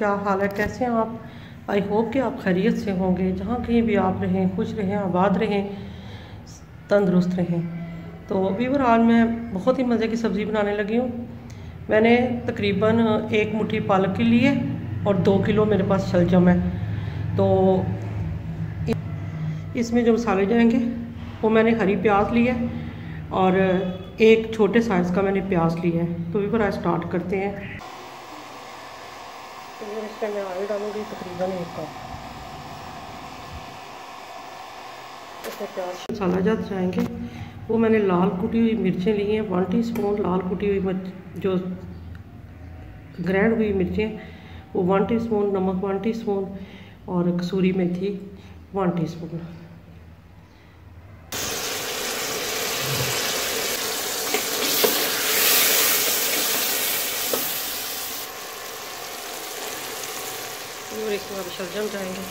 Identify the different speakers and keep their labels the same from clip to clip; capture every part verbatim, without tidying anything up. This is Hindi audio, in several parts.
Speaker 1: क्या हाल है, कैसे हैं आप? आई होप कि आप खैरियत से होंगे। जहाँ कहीं भी आप रहें, खुश रहें, आबाद रहें, तंदुरुस्त रहें। तो व्यूअर, आज मैं बहुत ही मज़े की सब्ज़ी बनाने लगी हूँ। मैंने तकरीबन एक मुट्ठी पालक की ली है और दो किलो मेरे पास शलजम है। तो इसमें जो मसाले जाएंगे वो मैंने हरी प्याज ली है और एक छोटे साइज़ का मैंने प्याज लिया है। तो व्यूअर, आज स्टार्ट करते हैं। तो इसमें मैं ऑयल डालूँगी तकरीबन एक कप। इसमें प्याज मसाला जाते जाएंगे। वो मैंने लाल कुटी हुई मिर्चें ली हैं, वन टी स्पून लाल कुटी हुई मिर्च जो ग्रैंड हुई मिर्चें वो वन टी स्पून, नमक वन टी स्पून और कसूरी मेथी वन टी स्पून। और इसके बाद शलजम जाएंगे।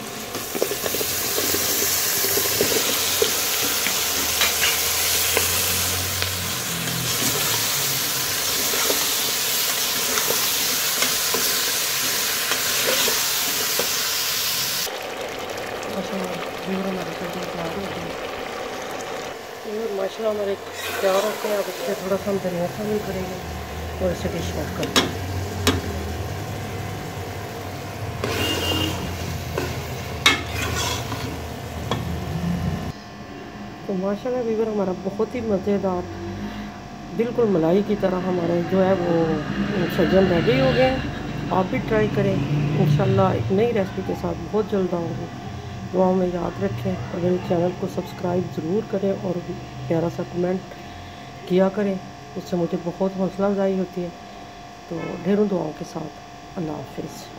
Speaker 1: हमारे सब्जी तैयार हो गई। माशाल्लाह हमारे तैयार होते हैं। अब इसमें थोड़ा सा हम धनिया शामिल करेंगे और इसे डिश आउट कर देंगे। तो माशाल्लाह व्यूअर, हमारा बहुत ही मज़ेदार, बिल्कुल मलाई की तरह हमारे जो है वो शलजम रेडी हो गए हैं। आप भी ट्राई करें। इंशाल्लाह एक नई रेसिपी के साथ बहुत जल्द आऊँगी। दुआओं में याद रखें और मेरे चैनल को सब्सक्राइब ज़रूर करें और प्यारा सा कमेंट किया करें, उससे मुझे बहुत हौसला अफजाई होती है। तो ढेरों दुआओं के साथ अल्लाह हाफिज़।